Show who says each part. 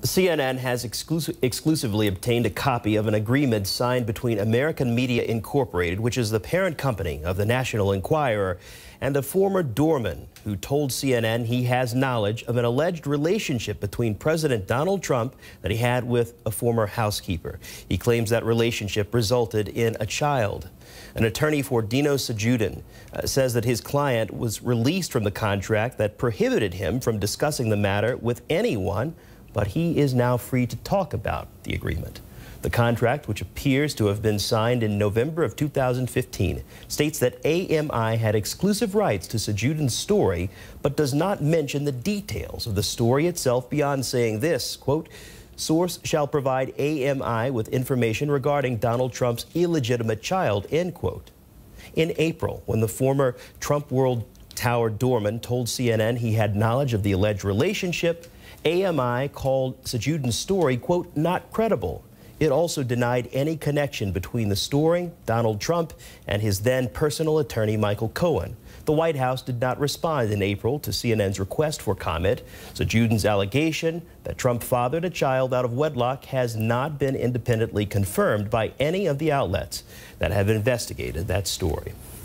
Speaker 1: CNN has exclusively obtained a copy of an agreement signed between American Media Incorporated, which is the parent company of the National Enquirer, and a former doorman who told CNN he has knowledge of an alleged relationship between President Donald Trump that he had with a former housekeeper. He claims that relationship resulted in a child. An attorney for Dino Sajudin says that his client was released from the contract that prohibited him from discussing the matter with anyone, but he is now free to talk about the agreement. The contract, which appears to have been signed in November of 2015, states that AMI had exclusive rights to Sajudin's story, but does not mention the details of the story itself beyond saying this, quote, "Source shall provide AMI with information regarding Donald Trump's illegitimate child," end quote. In April, when the former Trump World Tower doorman told CNN he had knowledge of the alleged relationship, AMI called Sajudin's story, quote, "not credible." It also denied any connection between the story, Donald Trump, and his then personal attorney, Michael Cohen. The White House did not respond in April to CNN's request for comment. Sajudin's allegation that Trump fathered a child out of wedlock has not been independently confirmed by any of the outlets that have investigated that story.